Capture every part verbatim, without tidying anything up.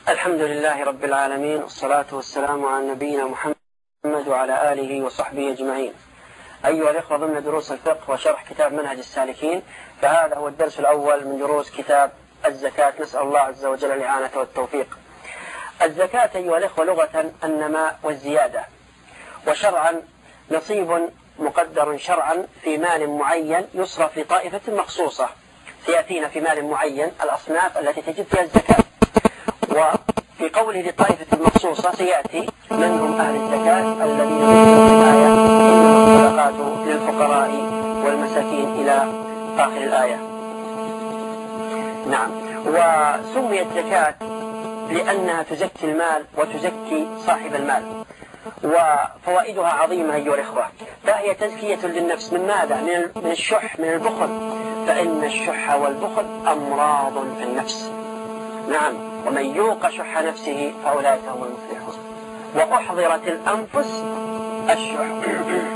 الحمد لله رب العالمين، والصلاة والسلام على نبينا محمد وعلى آله وصحبه أجمعين. أيها الإخوة، ضمن دروس الفقه وشرح كتاب منهج السالكين، فهذا هو الدرس الأول من دروس كتاب الزكاة. نسأل الله عز وجل الإعانة والتوفيق. الزكاة أيها الإخوة لغة النماء والزيادة، وشرعا نصيب مقدر شرعا في مال معين يصرف لطائفة مخصوصة. سيأتينا في مال معين الأصناف التي تجب فيها الزكاة، وفي قوله لطائفة مخصوصة سيأتي من هم أهل الزكاة الذين يذكرون في الآية إنما الصدقات للفقراء والمساكين إلى آخر الآية. نعم. وسميت زكاة لأنها تزكي المال وتزكي صاحب المال، وفوائدها عظيمة أيها الإخوة. فهي تزكية للنفس من ماذا؟ من الشح، من البخل، فإن الشح والبخل أمراض في النفس. نعم. ومن يوق شح نفسه فأولئك هم المفلحون. وأحضرت الأنفس الشح.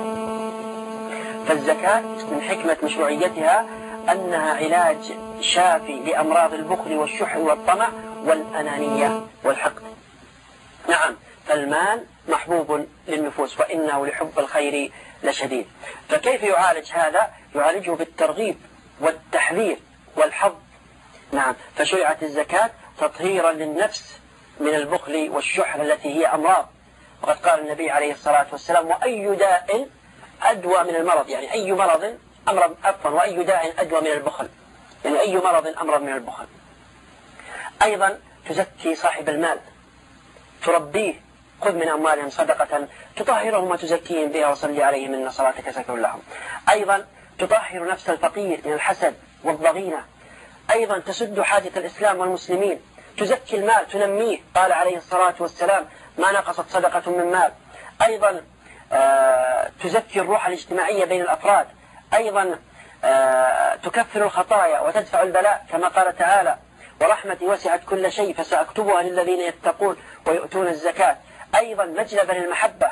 فالزكاة من حكمة مشروعيتها أنها علاج شافي لأمراض البخل والشح والطمع والأنانية والحقد. نعم. فالمال محبوب للنفوس، وإنه لحب الخير لشديد. فكيف يعالج هذا؟ يعالجه بالترغيب والتحذير والحظ. نعم. فشرعت الزكاة تطهيرا للنفس من البخل والشح التي هي أمراض. وقد قال النبي عليه الصلاة والسلام: وأي داء أدوى من المرض، يعني أي مرض أمرض عفوا وأي داء أدوى من البخل، يعني أي مرض أمرض من البخل. أيضا تزكي صاحب المال، تربيه. خذ من أموالهم صدقة تطهرهم وتزكيهم بها وصلي عليهم إن صلاتك سكن لهم. أيضا تطهر نفس الفقير من الحسد والضغينة. أيضا تسد حاجة الإسلام والمسلمين، تزكي المال، تنميه. قال عليه الصلاة والسلام: ما نقصت صدقة من مال. أيضا آه تزكي الروح الاجتماعية بين الأفراد. أيضا آه تكفر الخطايا وتدفع البلاء، كما قال تعالى: ورحمتي وسعت كل شيء فسأكتبها للذين يتقون ويؤتون الزكاة. أيضا مجلبا للمحبة.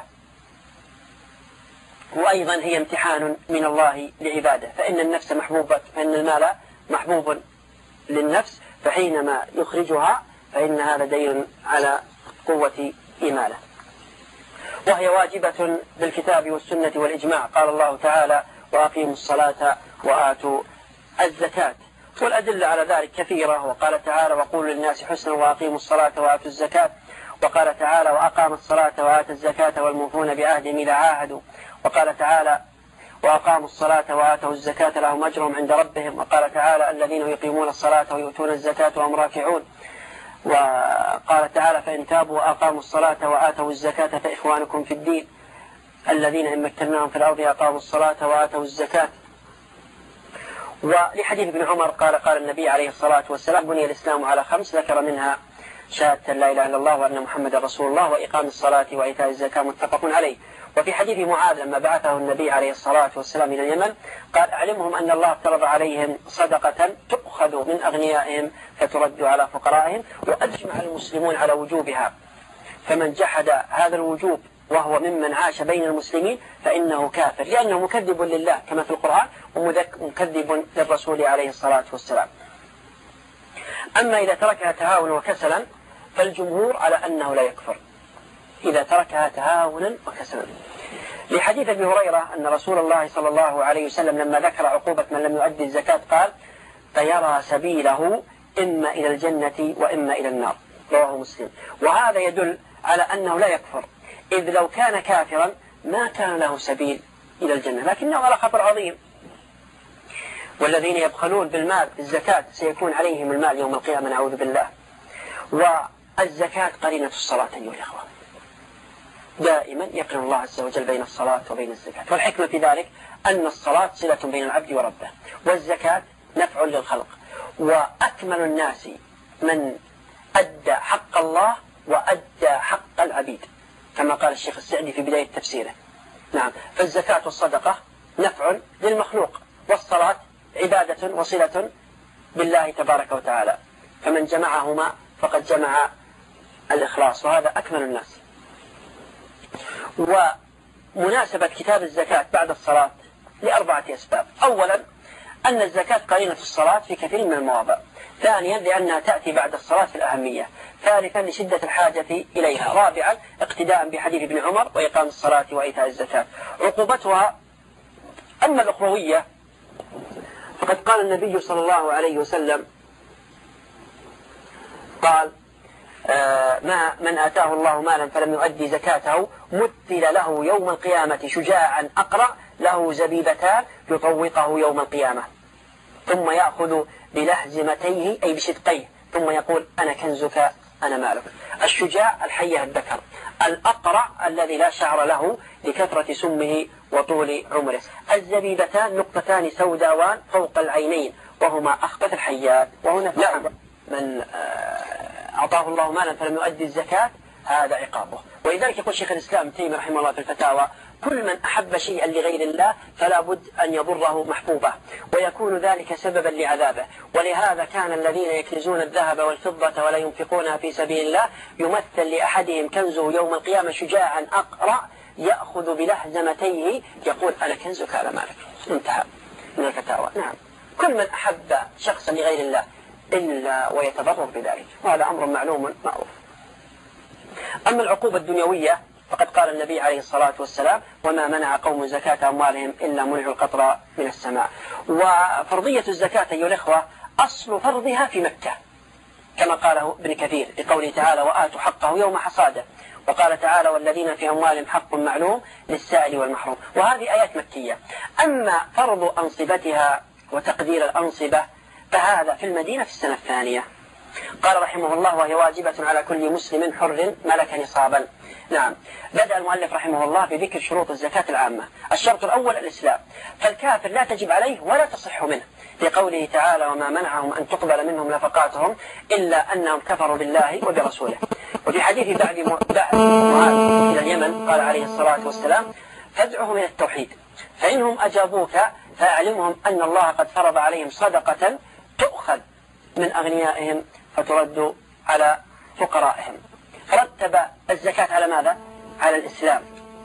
وأيضا هي امتحان من الله لعباده، فإن النفس محبوبة، فإن المال محبوب للنفس، فحينما يخرجها فإن هذا دليل على قوة إيمانه. وهي واجبة بالكتاب والسنة والإجماع. قال الله تعالى: وأقيموا الصلاة وآتوا الزكاة. والأدلة على ذلك كثيرة. وقال تعالى: وقولوا للناس حسنا وأقيموا الصلاة وآتوا الزكاة. وقال تعالى: وأقام الصلاة وآتى الزكاة والموفون بعهدهم إذا عاهدوا. وقال تعالى: وأقاموا الصلاة وآتوا الزكاة لهم أجرهم عند ربهم. وقال تعالى: الذين يقيمون الصلاة ويؤتون الزكاة وهم راكعون. وقال تعالى: فإن تابوا وأقاموا الصلاة وآتوا الزكاة فإخوانكم في الدين الذين إن مكناهم في الأرض أقاموا الصلاة وآتوا الزكاة. ولحديث ابن عمر قال: قال النبي عليه الصلاة والسلام: بني الإسلام على خمس، ذكر منها شهادة لا إله إلا الله وأن محمد رسول الله وإقام الصلاة وإيتاء الزكاة، متفق عليه. وفي حديث معاذ لما بعثه النبي عليه الصلاة والسلام إلى اليمن قال: أعلمهم أن الله افترض عليهم صدقة تؤخذ من أغنيائهم فترد على فقرائهم، وأجمع المسلمون على وجوبها، فمن جحد هذا الوجوب وهو ممن عاش بين المسلمين فإنه كافر، لأنه مكذب لله كما في القرآن ومكذب للرسول عليه الصلاة والسلام. أما إذا تركها تهاونا وكسلا فالجمهور على أنه لا يكفر إذا تركها تهاونا وكسلا، لحديث أبي هريرة أن رسول الله صلى الله عليه وسلم لما ذكر عقوبة من لم يؤدي الزكاة قال: فيرى سبيله إما إلى الجنة وإما إلى النار، رواه مسلم. وهذا يدل على أنه لا يكفر، إذ لو كان كافرا ما كان له سبيل إلى الجنة، لكنه على خطر عظيم. والذين يبخلون بالمال الزكاة سيكون عليهم المال يوم القيامة، نعوذ بالله. والزكاة قرينة الصلاة أيها الأخوة، دائما يقرن الله عز وجل بين الصلاة وبين الزكاة. والحكمة في ذلك أن الصلاة صلة بين العبد وربه، والزكاة نفع للخلق. وأكمل الناس من أدى حق الله وأدى حق العبيد، كما قال الشيخ السعدي في بداية تفسيره. نعم. فالزكاة والصدقة نفع للمخلوق، والصلاة عبادة وصلة بالله تبارك وتعالى، فمن جمعهما فقد جمع الإخلاص، وهذا أكمل الناس. ومناسبة كتاب الزكاة بعد الصلاة لأربعة أسباب. أولا أن الزكاة قرينة الصلاة في كثير من المواضع، ثانيا لأنها تأتي بعد الصلاة في الأهمية. ثالثا لشدة الحاجة إليها. رابعا اقتداء بحديث ابن عمر وإقام الصلاة وإيتاء الزكاة. عقوبتها: أما الأخروية فقد قال النبي صلى الله عليه وسلم قال آه ما من آتاه الله مالا فلم يؤدي زكاته مثل له يوم القيامة شجاعا أقرأ له زبيبتان يطوقه يوم القيامة ثم يأخذ بلهزمتيه أي بشدقيه ثم يقول أنا كنزك أنا مالك. الشجاع الحية الذكر، الأقرع الذي لا شعر له لكثرة سمه وطول عمره. الزبيبتان نقطتان سوداوان فوق العينين وهما أخبث الحيات. وهنا نعم من أعطاه الله مالا فلم يؤدي الزكاة هذا عقابه. ولذلك يقول شيخ الإسلام ابن تيمية رحمه الله في الفتاوى: كل من أحب شيئا لغير الله فلا بد أن يضره محبوبه ويكون ذلك سببا لعذابه. ولهذا كان الذين يكنزون الذهب والفضة ولا ينفقونها في سبيل الله يمثل لأحدهم كنزه يوم القيامة شجاعا أقرأ يأخذ بلهزمتيه يقول أنا كنزك على مالك. انتهى من الفتاوى. نعم، كل من أحب شخصا لغير الله إلا ويتضرر بذلك، وهذا أمر معلوم معروف. أما العقوبة الدنيوية فقد قال النبي عليه الصلاة والسلام: وما منع قوم زكاة أموالهم إلا منعوا القطر من السماء. وفرضية الزكاة أيها الإخوة أصل فرضها في مكة كما قاله ابن كثير لقوله تعالى: وآتوا حقه يوم حصاده. وقال تعالى: والذين في أموالهم حق معلوم للسائل والمحروم. وهذه آيات مكية. أما فرض أنصبتها وتقدير الأنصبة فهذا في المدينة في السنة الثانية. قال رحمه الله: وهي واجبة على كل مسلم حر ملك نصابا. نعم، بدأ المؤلف رحمه الله بذكر شروط الزكاة العامة. الشرط الأول الإسلام، فالكافر لا تجب عليه ولا تصح منه لقوله تعالى: وما منعهم أن تقبل منهم نفقاتهم إلا أنهم كفروا بالله وبرسوله. وفي حديث بعد معاذ إلى اليمن قال عليه الصلاة والسلام: فادعهم إلى التوحيد فإنهم أجابوك فأعلمهم أن الله قد فرض عليهم صدقة تؤخذ من أغنيائهم فترد على فقرائهم. رتب الزكاة على ماذا؟ على الإسلام،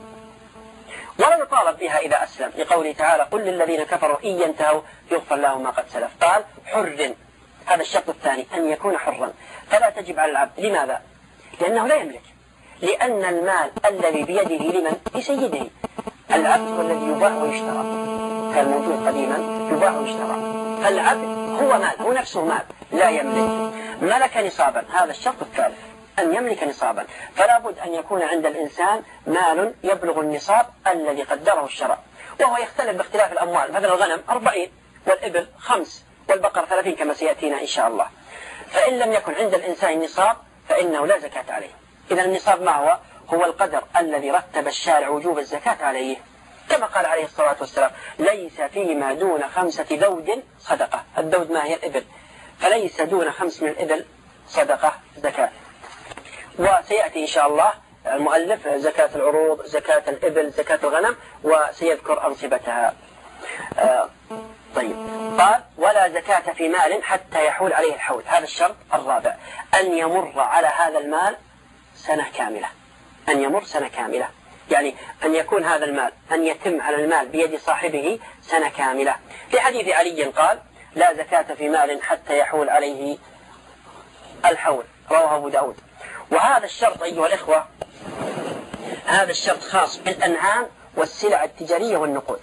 ولم يطالب بها إذا أسلم لقوله تعالى: قل للذين كفروا إن ينتهوا يغفر لهم ما قد سلف. قال حر، هذا الشرط الثاني أن يكون حرا، فلا تجب على العبد. لماذا؟ لأنه لا يملك، لأن المال الذي بيده لمن؟ لسيده. العبد هو الذي يباع ويشترى، كان موجود قديما يباع ويشترى، فالعبد هو مال، هو نفسه مال لا يملك. ملك نصابا، هذا الشرط الثالث أن يملك نصابا، فلا بد أن يكون عند الإنسان مال يبلغ النصاب الذي قدره الشرع، وهو يختلف باختلاف الأموال. مثلا الغنم أربعين والإبل خمس والبقر ثلاثين كما سيأتينا إن شاء الله. فإن لم يكن عند الإنسان نصاب فإنه لا زكاة عليه. إذا النصاب ما هو؟ هو القدر الذي رتب الشارع وجوب الزكاة عليه، كما قال عليه الصلاة والسلام: ليس فيما دون خمسة ذود صدقة. الذود ما هي؟ الإبل، فليس دون خمس من الإبل صدقة زكاة. وسيأتي إن شاء الله المؤلف زكاة العروض، زكاة الإبل، زكاة الغنم، وسيذكر أنصبتها. آه طيب، قال: ولا زكاة في مال حتى يحول عليه الحول. هذا الشرط الرابع، أن يمر على هذا المال سنة كاملة. أن يمر سنة كاملة يعني أن يكون هذا المال، أن يتم على المال بيد صاحبه سنة كاملة. في حديث علي قال: لا زكاة في مال حتى يحول عليه الحول، رواه أبو داود. وهذا الشرط أيها الإخوة، هذا الشرط خاص بالأنعام والسلع التجارية والنقود.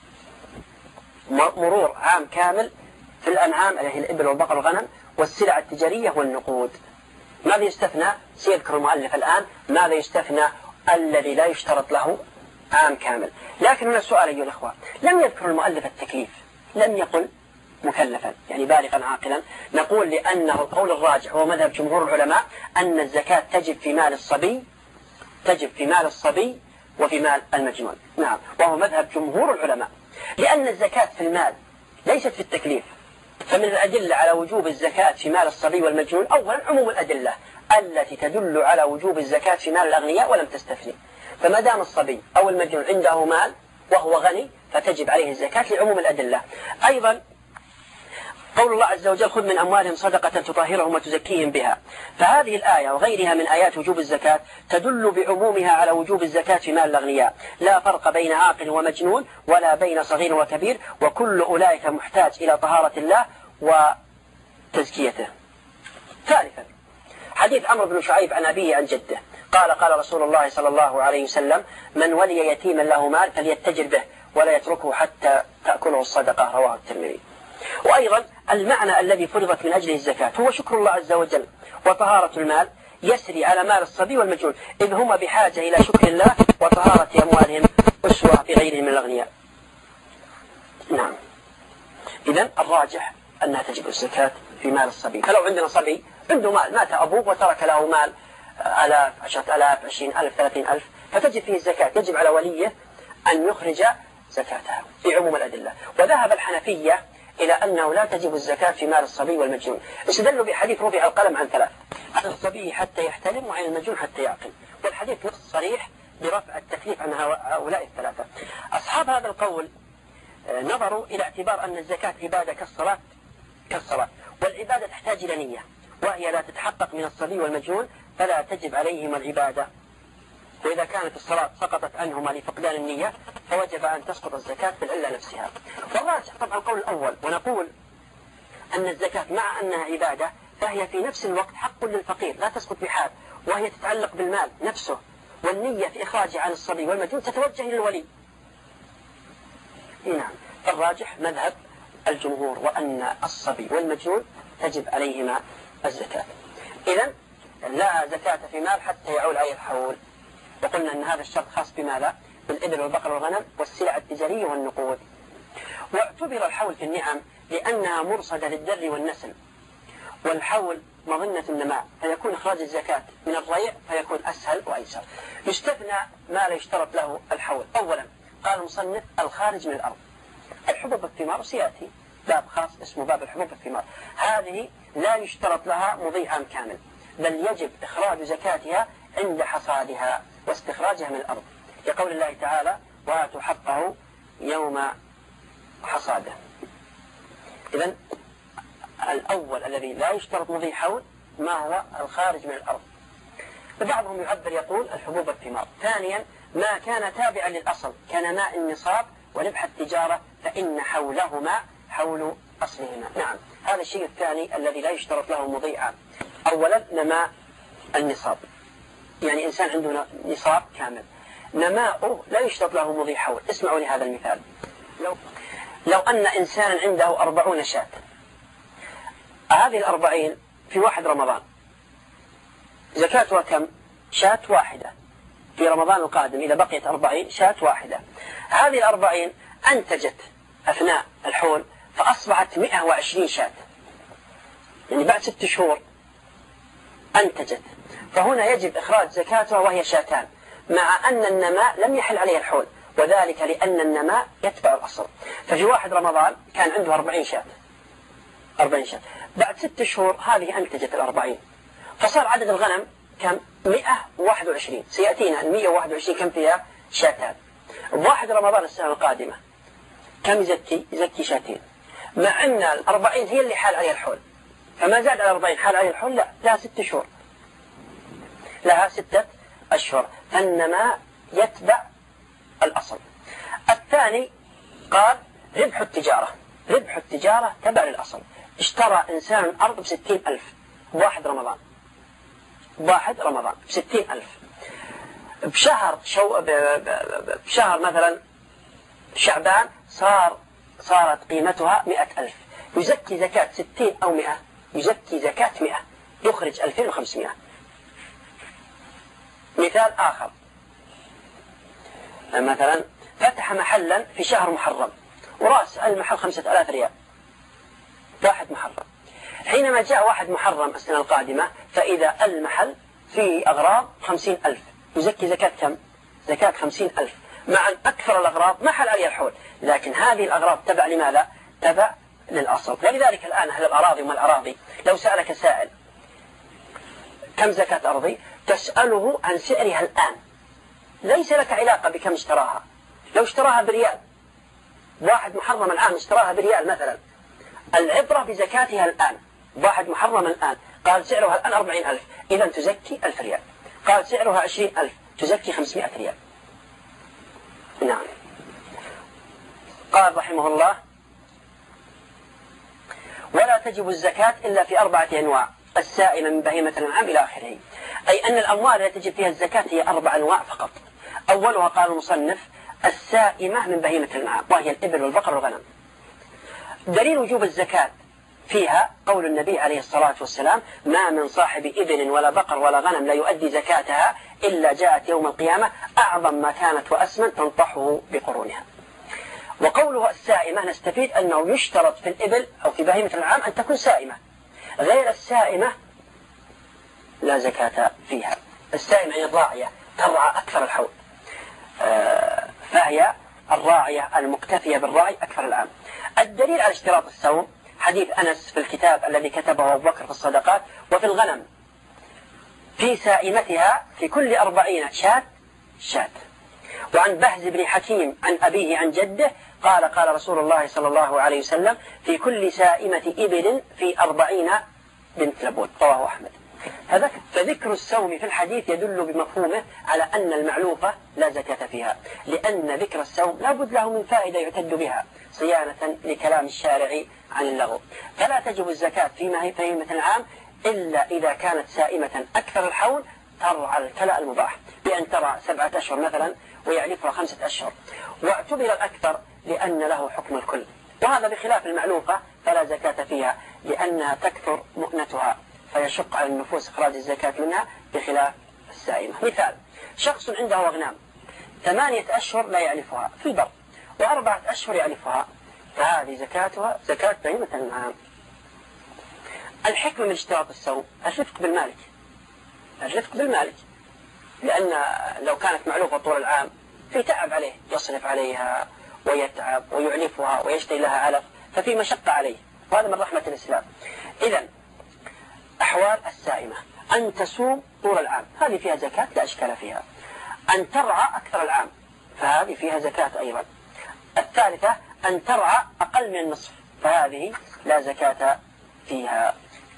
مرور عام كامل في الأنعام التي الإبل والبقر والغنم والسلع التجارية والنقود. ماذا يستثنى؟ سيذكر المؤلف الآن ماذا يستثنى الذي لا يشترط له عام كامل. لكن هنا السؤال أيها الإخوة، لم يذكر المؤلف التكليف، لم يقل مكلفا يعني بالغا عاقلا. نقول لأنه القول الراجح هو مذهب جمهور العلماء أن الزكاة تجب في مال الصبي، تجب في مال الصبي وفي مال المجنون. نعم، وهو مذهب جمهور العلماء، لأن الزكاة في المال ليست في التكليف. فمن الأدلة على وجوب الزكاة في مال الصبي والمجنون أولا عموم الأدلة التي تدل على وجوب الزكاة في مال الأغنياء ولم تستثني. فما دام الصبي أو المجنون عنده مال وهو غني فتجب عليه الزكاة لعموم الأدلة. أيضا قول الله عز وجل: خذ من أموالهم صدقة تطهرهم وتزكيهم بها. فهذه الآية وغيرها من آيات وجوب الزكاة تدل بعمومها على وجوب الزكاة في مال الأغنياء، لا فرق بين عاقل ومجنون ولا بين صغير وكبير، وكل أولئك محتاج إلى طهارة الله تزكيته. ثالثا حديث عمرو بن شعيب عن أبيه عن جده قال قال رسول الله صلى الله عليه وسلم من ولي يتيما له مال فليتجر به ولا يتركه حتى تأكله الصدقة، رواه الترمذي. وأيضا المعنى الذي فرضت من أجله الزكاة هو شكر الله عز وجل وطهارة المال يسري على مال الصبي والمجنون، إذ هما بحاجة إلى شكر الله وطهارة أموالهم أسوة بغيرهم من الأغنياء. نعم، إذن الراجح أنها تجب الزكاة في مال الصبي. فلو عندنا صبي عنده مال، مات أبوه وترك له مال آلاف، عشرة آلاف، عشرين ألف، ثلاثين ألف، فتجب فيه الزكاة. يجب على وليه أن يخرج زكاتها في عموم الأدلة. وذهب الحنفية إلى أنه لا تجب الزكاة في مال الصبي والمجنون، استدلوا بحديث رفع القلم عن ثلاث: عن الصبي حتى يحتلم، وعن المجنون حتى يعقل. والحديث نص صريح برفع التكليف عن هؤلاء الثلاثة. أصحاب هذا القول نظروا إلى اعتبار أن الزكاة عبادة كالصلاة كالصلاة والعبادة تحتاج إلى نية، وهي لا تتحقق من الصبي والمجنون فلا تجب عليهما العبادة. وإذا كانت الصلاة سقطت عنهما لفقدان النية فوجب أن تسقط الزكاة في العلة نفسها. والراجح طبعا القول الأول، ونقول أن الزكاة مع أنها عبادة فهي في نفس الوقت حق للفقير لا تسقط بحال، وهي تتعلق بالمال نفسه، والنية في إخراجه عن الصبي والمجنون تتوجه للولي. نعم، الراجح مذهب الجمهور وأن الصبي والمجنون تجب عليهما الزكاة. إذن لا زكاة في مال حتى يعول عليه الحول. وقلنا أن هذا الشرط خاص بماذا؟ بالإبل والبقر والغنم والسلع التجارية والنقود. واعتبر الحول في النعم لأنها مرصدة للدر والنسل، والحول مظنة النماء، فيكون إخراج الزكاة من الريع فيكون أسهل وأيسر. يستثنى ما لا يشترط له الحول. أولا قال المصنف الخارج من الأرض، الحبوب والثمار، سيأتي باب خاص اسمه باب الحبوب والثمار، هذه لا يشترط لها مضي عام كامل، بل يجب إخراج زكاتها عند حصادها واستخراجها من الأرض، لقول الله تعالى وآتوا حقه يوم حصاده. إذن الأول الذي لا يشترط مضي حول ما هو الخارج من الأرض. فبعضهم يعبر يقول الحبوب والثمار. ثانيا ما كان تابعا للأصل كنماء النصاب وربح التجارة فإن حولهما حول أصلهما. نعم، هذا الشيء الثاني الذي لا يشترط له مضي عام. أولا نماء النصاب، يعني إنسان عنده نصاب كامل، نماؤه لا يشترط له مضي حول. اسمعوا لهذا المثال. لو, لو أن إنسان عنده أربعون شاة، هذه الأربعين في واحد رمضان زكاتها كم؟ شاة واحدة. في رمضان القادم إذا بقيت أربعين شاة واحدة، هذه الأربعين أنتجت أثناء الحول فأصبحت مئة وعشرين شاة، يعني بعد ست شهور أنتجت، فهنا يجب إخراج زكاتها وهي شاتان، مع أن النماء لم يحل عليه الحول، وذلك لأن النماء يتبع الأصل. ففي واحد رمضان كان عنده أربعين شاة، أربعين شاة، بعد ست شهور هذه أنتجت الأربعين، فصار عدد الغنم كم؟ مئة وواحد وعشرين. سيأتينا المئة وواحد وعشرين كم فيها؟ شاتان. بواحد رمضان السنة القادمة كم يزكي؟ يزكي شاتين، مع أن الأربعين هي اللي حال عليها الحول، فما زاد على الأربعين حال عليها الحول، لا، لها ست شهور، لها ستة أشهر، فالنماء يتبع الأصل. الثاني قال ربح التجارة، ربح التجارة تبع للأصل. اشترى إنسان أرض بستين ألف بواحد رمضان، بواحد رمضان بستين ألف، بشهر شو بشهر مثلا شعبان صار صارت قيمتها مئة ألف، يزكي زكاة ستين أو مئة، يزكي زكاة مئة، يخرج ألفين وخمسمائة. مثال آخر، مثلا فتح محلا في شهر محرم ورأس المحل خمسة آلاف ريال، واحد محرم. حينما جاء واحد محرم السنة القادمة فإذا المحل فيه أغراض خمسين ألف، يزكي زكاة كم؟ زكاة خمسين ألف، مع أن أكثر الأغراض ما حل عليها الحول، لكن هذه الأغراض تبع لماذا؟ تبع للأصل. ولذلك الآن أهل الأراضي وما الأراضي لو سألك سائل كم زكاة أرضي تسأله عن سعرها الآن، ليس لك علاقة بكم اشتراها. لو اشتراها بريال، واحد محرم الآن اشتراها بريال مثلا، العبرة بزكاتها الآن. واحد محرم الآن قال سعرها الآن أربعين ألف، إذا تزكي ألف ريال. قال سعرها عشرين ألف، تزكي خمسمائة ريال. نعم. قال رحمه الله ولا تجب الزكاة إلا في أربعة أنواع: السائمة من بهيمة الأنعام إلى آخره. أي أن الأموال التي تجب فيها الزكاة هي أربع أنواع فقط. أولها قال المصنف السائمة من بهيمة الأنعام، وهي الإبل والبقر والغنم. دليل وجوب الزكاة فيها قول النبي عليه الصلاة والسلام: ما من صاحب إبل ولا بقر ولا غنم لا يؤدي زكاتها إلا جاءت يوم القيامة أعظم ما كانت وأسمن تنطحه بقرونها. وقوله السائمة نستفيد أنه يشترط في الإبل أو في بهيمة الأنعام أن تكون سائمة، غير السائمة لا زكاة فيها. السائمة هي الراعية ترعى أكثر الحول، فهي الراعية المكتفية بالراعي أكثر العام. الدليل على اشتراط السوم حديث أنس في الكتاب الذي كتبه أبو بكر في الصدقات: وفي الغنم في سائمتها في كل أربعين شاة شاة. وعن بهز بن حكيم عن أبيه عن جده قال: قال رسول الله صلى الله عليه وسلم: في كل سائمة إبل في أربعين بنت لبون. رواه أحمد. هذا فذكر السوم في الحديث يدل بمفهومه على أن المعلوفة لا زكاة فيها، لأن ذكر السوم لا بد له من فائدة يعتد بها صيانة لكلام الشارع عن اللغو. فلا تجب الزكاة فيما هي بهيمة الأنعام إلا إذا كانت سائمة أكثر الحول ترعى الكلأ المباح، بأن ترعى سبعة أشهر مثلا ويعلفها خمسة أشهر، واعتبر الأكثر لأن له حكم الكل. وهذا بخلاف المعلوفة فلا زكاة فيها لأنها تكثر مؤنتها فيشق على النفوس إخراج الزكاة منها، بخلاف السائمة. مثال: شخص عنده أغنام ثمانية أشهر لا يعلفها في البر وأربعة أشهر يعلفها، فهذه زكاتها زكاة بهيمة الأنعام. الحكمة من اشتراط السوم الرفق بالمالك، الرفق بالمالك، لأن لو كانت معلوفة طول العام في تعب عليه، يصرف عليها ويتعب ويعلفها ويشتري لها علف، ففي مشقة عليه، وهذا من رحمة الإسلام. إذن أحوال السائمة: أن تصوم طول العام هذه فيها زكاة لا إشكال فيها، أن ترعى أكثر العام فهذه فيها زكاة أيضا. الثالثة أن ترعى أقل من النصف فهذه لا زكاة فيها.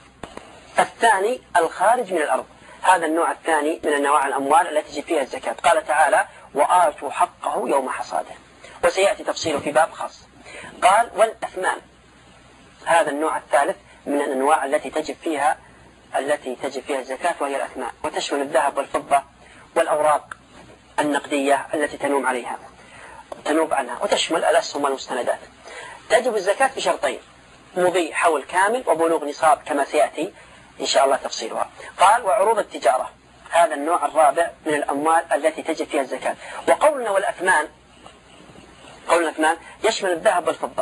الثاني الخارج من الأرض، هذا النوع الثاني من أنواع الأموال التي تجب فيها الزكاة. قال تعالى: وآتوا حقه يوم حصاده، وسيأتي تفصيله في باب خاص. قال: والأثمان، هذا النوع الثالث من الأنواع التي تجب فيها التي تجب فيها الزكاة، وهي الأثمان، وتشمل الذهب والفضة والأوراق النقدية التي تنوم عليها تنوب عنها، وتشمل الأسهم والمستندات. تجب الزكاة بشرطين: مضي حول كامل وبلوغ نصاب كما سيأتي إن شاء الله تفصيلها. قال: وعروض التجارة، هذا النوع الرابع من الأموال التي تجب فيها الزكاة. وقولنا والأثمان، قولنا الأثمان يشمل الذهب والفضة.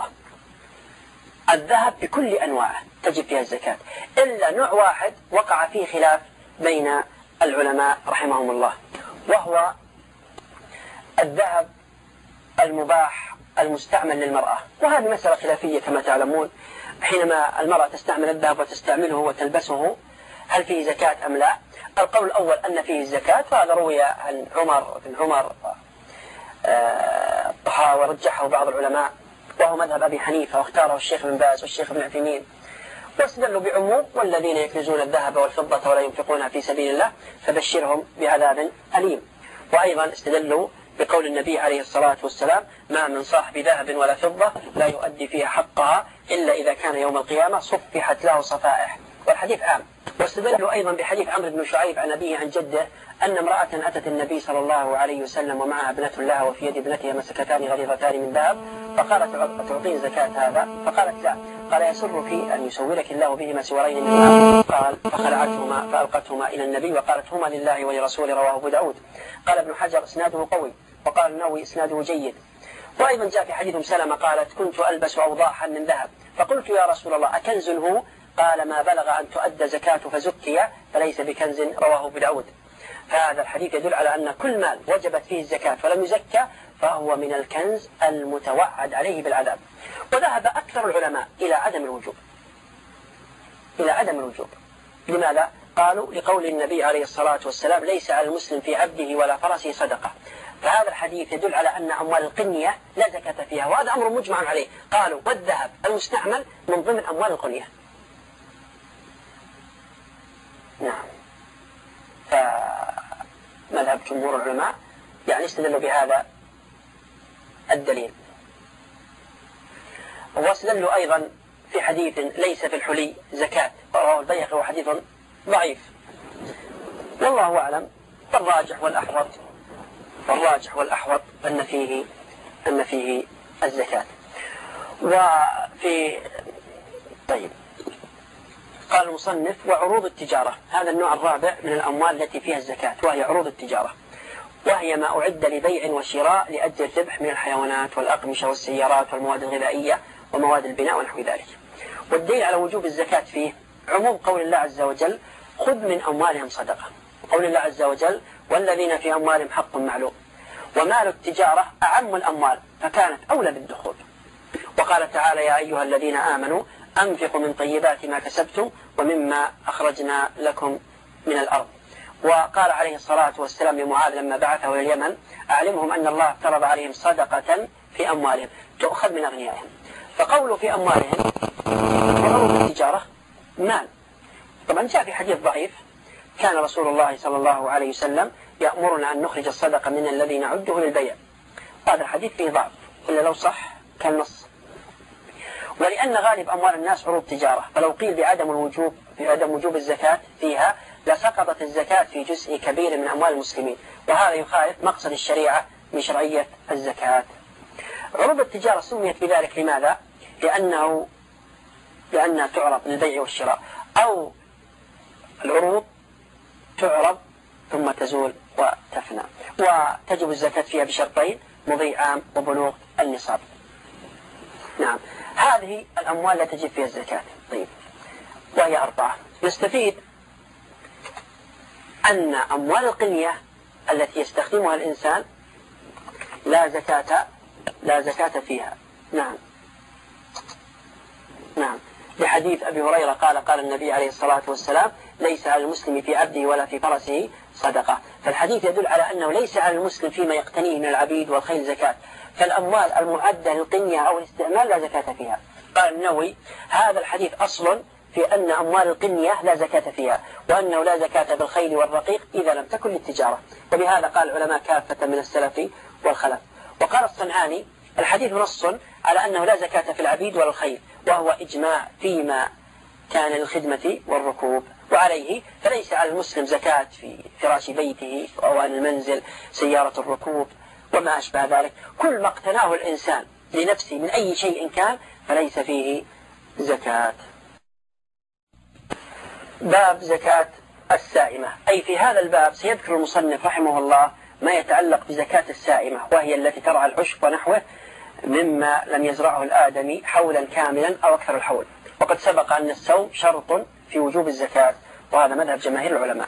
الذهب بكل أنواعه تجب فيها الزكاة، إلا نوع واحد وقع فيه خلاف بين العلماء رحمهم الله، وهو الذهب المباح المستعمل للمرأة. وهذه مسألة خلافية كما تعلمون، حينما المرأة تستعمل الذهب وتستعمله وتلبسه هل فيه زكاة أم لا؟ القول الأول أن فيه الزكاة، وهذا روي عن عمر بن عمر الطحاوي ورجحه بعض العلماء، وهو مذهب أبي حنيفة واختاره الشيخ بن باز والشيخ بن عثيمين، واستدلوا بعموم: والذين يكنزون الذهب والفضة ولا ينفقونها في سبيل الله فبشرهم بعذاب أليم. وأيضا استدلوا بقول النبي عليه الصلاة والسلام: ما من صاحب ذهب ولا فضة لا يؤدي فيها حقها إلا إذا كان يوم القيامة صفحت له صفائح، والحديث عام. واستدلوا أيضا بحديث عمرو بن شعيب عن أبيه عن جده أن امرأة أتت النبي صلى الله عليه وسلم ومعها ابنة لها وفي يد ابنتها مسكتان غليظتان من ذهب، فقالت: أتعطيني زكاة هذا؟ فقالت: لا. قال: يسرك أن يسورك الله بهما سورين من ذهب؟ قال: فخلعتهما فألقتهما إلى النبي وقالت: هما لله ولرسوله. رواه أبو داود. قال ابن حجر: إسناده قوي، وقال النووي: إسناده جيد. وأيضا جاء في حديث سلمة قالت: كنت ألبس أوضاحا من ذهب فقلت: يا رسول الله أكنز هو؟ قال: ما بلغ أن تؤدى زكاة فزكي فليس بكنز. رواه أبو داود. فهذا الحديث يدل على أن كل مال وجبت فيه الزكاة فلم يزكى فهو من الكنز المتوعد عليه بالعذاب. وذهب أكثر العلماء إلى عدم الوجوب، إلى عدم الوجوب. لماذا؟ قالوا: لقول النبي عليه الصلاة والسلام: ليس على المسلم في عبده ولا فرسه صدقة. فهذا الحديث يدل على أن أموال القنية لا زكاة فيها، وهذا أمر مجمع عليه. قالوا: والذهب المستعمل من ضمن أموال القنية. نعم. فمذهب جمهور العلماء يعني استدلوا بهذا الدليل. واستدلوا أيضا في حديث ليس في الحلي زكاة رواه البيهقي وحديث ضعيف. والله أعلم، فالراجح والأحوط والراجح والأحوط أن فيه أن فيه الزكاة. وفي طيب قال المصنف: وعروض التجارة، هذا النوع الرابع من الأموال التي فيها الزكاة، وهي عروض التجارة، وهي ما أعد لبيع وشراء لأجل الربح من الحيوانات والأقمشة والسيارات والمواد الغذائية ومواد البناء ونحو ذلك. والدليل على وجوب الزكاة فيه عموم قول الله عز وجل: خذ من أموالهم صدقة، قول الله عز وجل: والذين في أموالهم حق معلوم. ومال التجارة أعم الأموال فكانت أولى بالدخول. وقال تعالى: يا أيها الذين آمنوا أنفقوا من طيبات ما كسبتم ومما أخرجنا لكم من الأرض. وقال عليه الصلاة والسلام لمعاذ لما بعثه إلى اليمن: أعلمهم أن الله افترض عليهم صدقة في أموالهم تؤخذ من أغنيائهم. فقوله في أموالهم وعروض التجارة مال. طبعا جاء في حديث ضعيف: كان رسول الله صلى الله عليه وسلم يأمرنا أن نخرج الصدقة من الذي نعده للبيع. هذا الحديث فيه ضعف، إلا لو صح كان نص. ولأن غالب أموال الناس عروض تجارة، فلو قيل بعدم الوجوب بعدم وجوب الزكاة فيها لسقطت الزكاة في جزء كبير من أموال المسلمين، وهذا يخالف مقصد الشريعة من شرعية الزكاة. عروض التجارة سميت بذلك لماذا؟ لأنه لأنها تعرض للبيع والشراء، أو العروض تعرض ثم تزول وتفنى، وتجب الزكاة فيها بشرطين: مضي عام وبلوغ النصاب. نعم، هذه الأموال لا تجب فيها الزكاة. طيب، وهي أربعة. نستفيد أن أموال القنية التي يستخدمها الإنسان لا زكاة لا زكاة فيها. نعم نعم لحديث أبي هريرة قال: قال النبي عليه الصلاة والسلام: ليس على المسلم في عبده ولا في فرسه صدقة. فالحديث يدل على أنه ليس على المسلم فيما يقتنيه من العبيد والخيل زكاة، فالأموال المعدة للقنية أو الاستعمال لا زكاة فيها. قال النووي: هذا الحديث أصل في أن أموال القنية لا زكاة فيها، وأنه لا زكاة بالخيل والرقيق إذا لم تكن للتجارة. وبهذا قال العلماء كافة من السلف والخلف. وقال الصنعاني: الحديث نص على أنه لا زكاة في العبيد ولا الخيل، وهو إجماع فيما كان للخدمة والركوب، وعليه فليس على المسلم زكاة في فراش بيته أو المنزل، سيارة الركوب وما أشبه ذلك. كل ما اقتناه الإنسان لنفسه من أي شيء كان فليس فيه زكاة. باب زكاة السائمة، أي في هذا الباب سيذكر المصنف رحمه الله ما يتعلق بزكاة السائمة، وهي التي ترعى العشب ونحوه مما لم يزرعه الآدمي حولا كاملا أو أكثر الحول. وقد سبق أن السوم شرط في وجوب الزكاة، وهذا مذهب جماهير العلماء.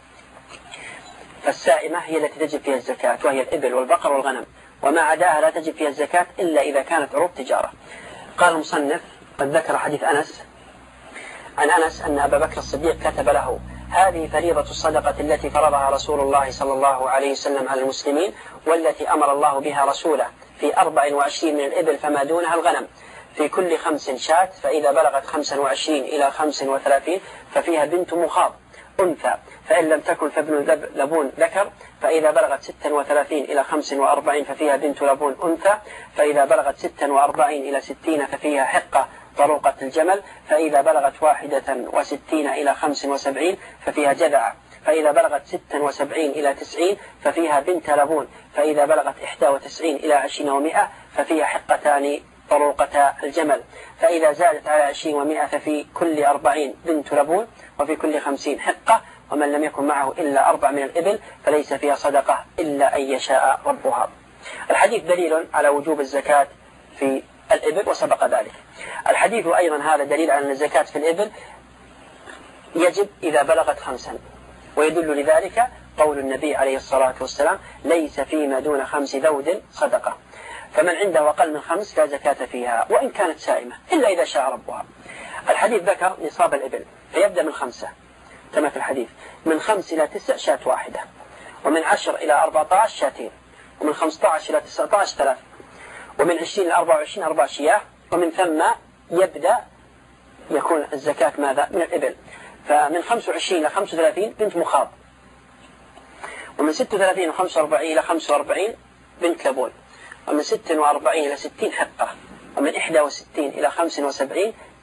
فالسائمة هي التي تجب فيها الزكاة، وهي الإبل والبقر والغنم، وما عداها لا تجب فيها الزكاة إلا إذا كانت عروض تجارة. قال المصنف: قد ذكر حديث أنس عن أنس أن أبا بكر الصديق كتب له: هذه فريضة الصدقة التي فرضها رسول الله صلى الله عليه وسلم على المسلمين، والتي أمر الله بها رسوله في أربع وعشرين من الإبل فما دونها الغنم، في كل خمس شاة، فإذا بلغت خمسا وعشرين إلى خمس وثلاثين ففيها بنت مخاض أنثى، فإن لم تكن فابن لبون ذكر، فإذا بلغت ستا وثلاثين إلى خمس وأربعين ففيها بنت لبون أنثى، فإذا بلغت ستا وأربعين إلى ستين ففيها حقة طروقة الجمل، فإذا بلغت واحدة وستين إلى خمس وسبعين ففيها جذعة، فإذا بلغت ستا وسبعين إلى تسعين ففيها بنت لبون، فإذا بلغت إحدى وتسعين إلى عشرين ومائة ففيها حقتان طروقة الجمل، فإذا زادت على عشرين ومائة ففي كل أربعين بنت لبون، وفي كل خمسين حقة، ومن لم يكن معه إلا أربع من الإبل فليس فيها صدقة إلا أن يشاء ربها. الحديث دليل على وجوب الزكاة في الإبل وسبق ذلك. الحديث أيضا هذا دليل على أن الزكاة في الإبل يجب إذا بلغت خمسا، ويدل لذلك قول النبي عليه الصلاة والسلام: ليس فيما دون خمس ذود صدقة، فمن عنده أقل من خمس لا زكاة فيها وإن كانت سائمة إلا إذا شاء ربها. الحديث ذكر نصاب الإبل، فيبدأ من خمسة كما في الحديث، من خمس إلى تسع شاة واحدة، ومن عشر إلى أربعة عشر شاتين، ومن خمسة عشر إلى تسعة عشر ثلاث، ومن عشرين إلى أربعة وعشرين أربع شياه، ومن ثم يبدأ يكون الزكاة ماذا؟ من الإبل. فمن خمسة وعشرين إلى خمسة وثلاثين بنت مخاض، ومن ستة وثلاثين إلى خمسة وأربعين إلى خمسة وأربعين بنت لبون، ومن ستة وأربعين إلى ستين حقة، ومن إحدى وستين إلى خمس وسبعين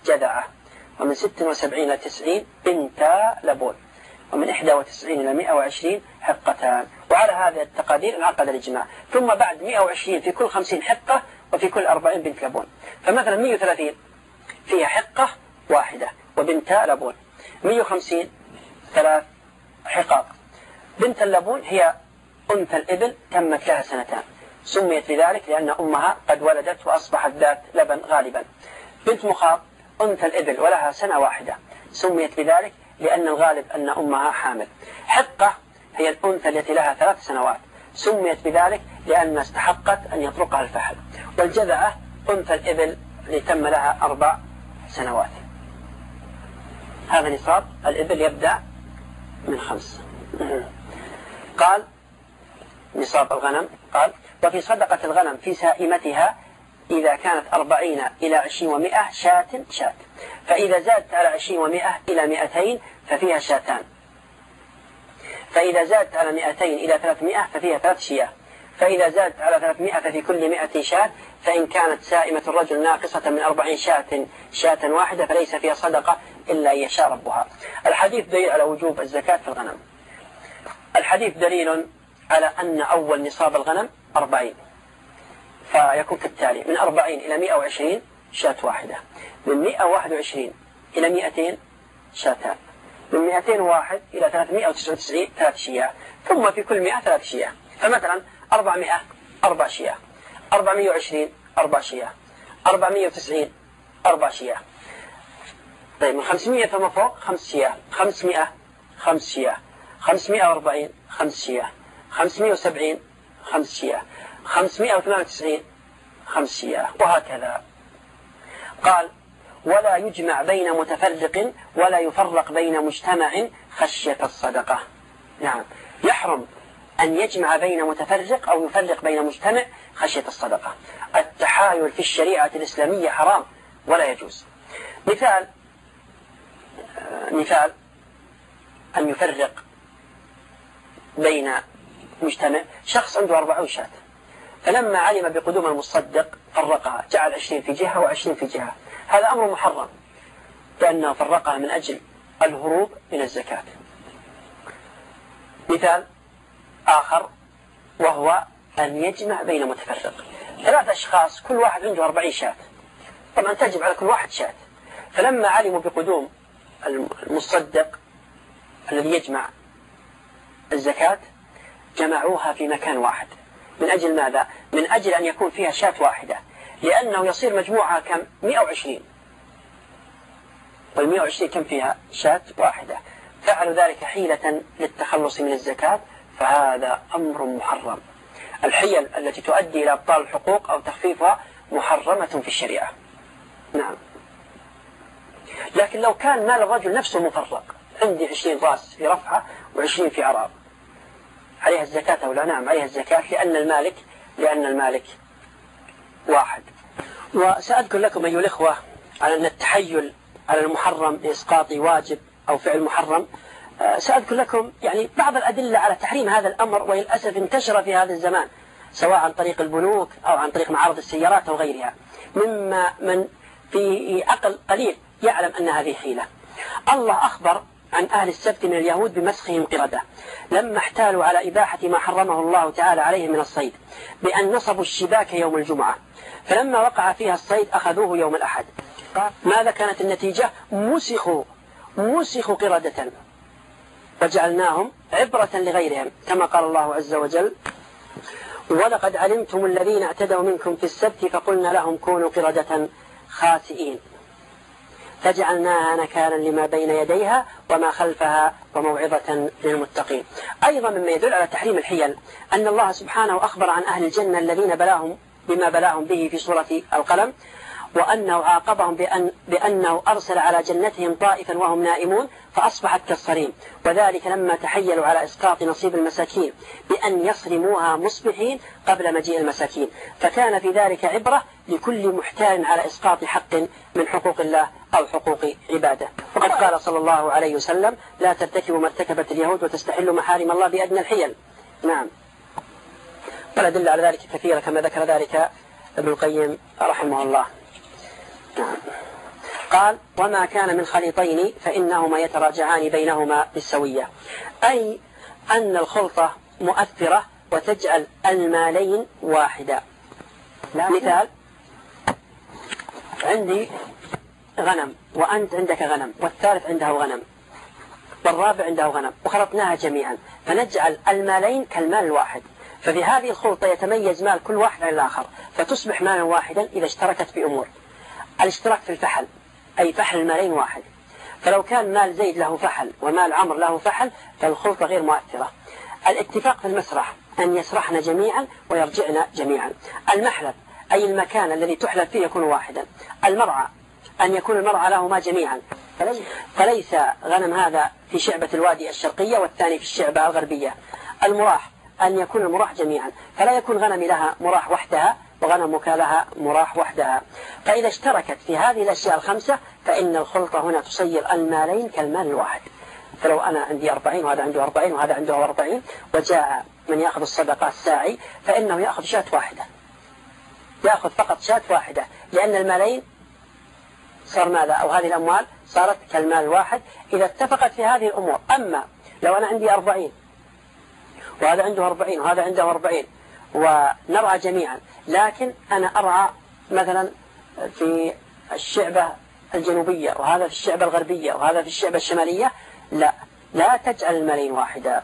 جذعة، ومن ست وسبعين إلى تسعين بنتا لبون، ومن إحدى وتسعين إلى مئة وعشرين حقتان. وعلى هذه التقادير انعقد الإجماع. ثم بعد مئة وعشرين في كل خمسين حقة، وفي كل أربعين بنت لبون. فمثلا مئة وثلاثين فيها حقة واحدة وبنتا لبون، مئة وخمسين ثلاث حقاق. بنت اللبون هي أنثى الإبل تمت لها سنتان، سميت بذلك لأن أمها قد ولدت وأصبحت ذات لبن غالبا. بنت مخاض أنثى الإبل ولها سنة واحدة، سميت بذلك لأن الغالب أن أمها حامل. حقة هي الأنثى التي لها ثلاث سنوات، سميت بذلك لأن استحقت أن يطرقها الفحل. والجذعة أنثى الإبل اللي تم لها أربع سنوات. هذا نصاب الإبل يبدأ من خمس. قال نصاب الغنم، قال وفي صدقة الغنم في سائمتها إذا كانت أربعين إلى عشرين ومئة شاة شاة، فإذا زادت على عشرين ومئة إلى مئتين ففيها شاتان، فإذا زادت على مئتين إلى ثلاثمائة ففيها ثلاث شياه، فإذا زادت على ثلاثمائة ففي كل مئة شاة، فإن كانت سائمة الرجل ناقصة من أربعين شاة شاة واحدة فليس فيها صدقة إلا أن يشاء ربها. الحديث دليل على وجوب الزكاة في الغنم. الحديث دليل على أن أول نصاب الغنم أربعين، فيكون كالتالي: من أربعين إلى مئة وعشرين شاة واحدة، من مئة وواحد وعشرين إلى مئتين شاتان، من مئتين وواحد إلى ثلاثمائة وتسعة وتسعين ثلاث شياه، ثم في كل مئة ثلاث شياه. فمثلا أربعمائة أربع شياه، أربعمائة وعشرين أربع شياه، أربعمائة وتسعين أربع شياه. طيب من خمسمائة فما فوق خمس شياه، خمسمائة خمس شياه، خمسمائة وأربعين خمس شياه، خمسمائة وسبعين خمس شياه، خمسمائة وثمانية وتسعين خمس شياه، وهكذا. قال: ولا يجمع بين متفرق ولا يفرق بين مجتمع خشية الصدقة. نعم، يحرم أن يجمع بين متفرق أو يفرق بين مجتمع خشية الصدقة. التحايل في الشريعة الإسلامية حرام ولا يجوز. مثال مثال أن يفرق بين مجتمع، شخص عنده أربعون شاة، فلما علم بقدوم المصدق فرقها، جعل عشرين في جهة وعشرين في جهة. هذا أمر محرم لأنه فرقها من أجل الهروب من الزكاة. مثال آخر وهو أن يجمع بين متفرق، ثلاث أشخاص كل واحد عنده أربعين شاة، طبعا تجب على كل واحد شاة، فلما علموا بقدوم المصدق الذي يجمع الزكاة جمعوها في مكان واحد. من أجل ماذا؟ من أجل أن يكون فيها شاة واحدة، لأنه يصير مجموعها كم؟ مئة وعشرين، والمئة وعشرين كم فيها؟ شاة واحدة. فعلوا ذلك حيلة للتخلص من الزكاة، فهذا أمر محرم. الحيل التي تؤدي إلى إبطال الحقوق أو تخفيفها محرمة في الشريعة. نعم. لكن لو كان مال الرجل نفسه مفرق، عندي عشرين راس في رفعة وعشرين في عراب، عليها الزكاة أو لا؟ نعم عليها الزكاة، لأن المالك لأن المالك واحد. وسأذكر لكم أيها الإخوة على أن التحيل على المحرم لإسقاط واجب أو فعل محرم، سأذكر لكم يعني بعض الأدلة على تحريم هذا الأمر، وللأسف انتشر في هذا الزمان سواء عن طريق البنوك أو عن طريق معارض السيارات أو غيرها، مما من في عقل قليل يعلم أن هذه حيلة. الله أخبر عن أهل السبت من اليهود بمسخهم قردة لما احتالوا على إباحة ما حرمه الله تعالى عليهم من الصيد، بأن نصبوا الشباك يوم الجمعة، فلما وقع فيها الصيد أخذوه يوم الأحد. ماذا كانت النتيجة؟ مسخوا مسخوا قردة وجعلناهم عبرة لغيرهم، كما قال الله عز وجل: ولقد علمتم الذين اعتدوا منكم في السبت فقلنا لهم كونوا قردة خاسئين فجعلناها نكالا لما بين يديها وما خلفها وموعظة للمتقين. أيضا مما يدل على تحريم الحيل أن الله سبحانه أخبر عن أهل الجنة الذين بلاهم بما بلاهم به في سورة القلم، وأنه عاقبهم بأن بأنه أرسل على جنتهم طائفا وهم نائمون فأصبحت كالصريم، وذلك لما تحيلوا على إسقاط نصيب المساكين بأن يصرموها مصبحين قبل مجيء المساكين، فكان في ذلك عبرة لكل محتال على إسقاط حق من حقوق الله أو حقوق عباده. وقد قال صلى الله عليه وسلم: لا ترتكبوا ما ارتكبت اليهود وتستحلوا محارم الله بأدنى الحيل. نعم، والأدلة على ذلك كثيرة كما ذكر ذلك ابن القيم رحمه الله. نعم. قال وما كان من خليطين فإنهما يتراجعان بينهما بالسوية، أي أن الخلطة مؤثرة وتجعل المالين واحدا. مثال: عندي غنم وأنت عندك غنم والثالث عنده غنم والرابع عنده غنم وخلطناها جميعا فنجعل المالين كالمال الواحد، ففي هذه الخلطة يتميز مال كل واحد عن الآخر فتصبح مالا واحدا إذا اشتركت في أمور. الاشتراك في الفحل أي فحل المالين واحد، فلو كان مال زيد له فحل ومال عمرو له فحل فالخلطة غير مؤثرة. الاتفاق في المسرح أن يسرحن جميعا ويرجعن جميعا. المحلب أي المكان الذي تحلب فيه يكون واحدا. المرعى أن يكون المرعى لهما جميعا، فليس غنم هذا في شعبة الوادي الشرقية والثاني في الشعبة الغربية. المراح أن يكون المراح جميعا، فلا يكون غنمي لها مراح وحدها وغنمك لها مراح وحدها. فإذا اشتركت في هذه الأشياء الخمسة فإن الخلطة هنا تصير المالين كالمال الواحد. فلو أنا عندي أربعين وهذا عنده أربعين وهذا عنده أربعين وجاء من يأخذ الصدقة الساعي فإنه يأخذ شاة واحدة، يأخذ فقط شاة واحدة، لأن المالين صار ماذا؟ أو هذه الأموال صارت كالمال الواحد إذا اتفقت في هذه الأمور. أما لو أنا عندي أربعين وهذا عنده أربعين وهذا عنده أربعين ونرعى جميعا، لكن أنا أرعى مثلا في الشعبة الجنوبية وهذا في الشعبة الغربية وهذا في الشعبة الشمالية، لا لا تجعل المالين واحدا.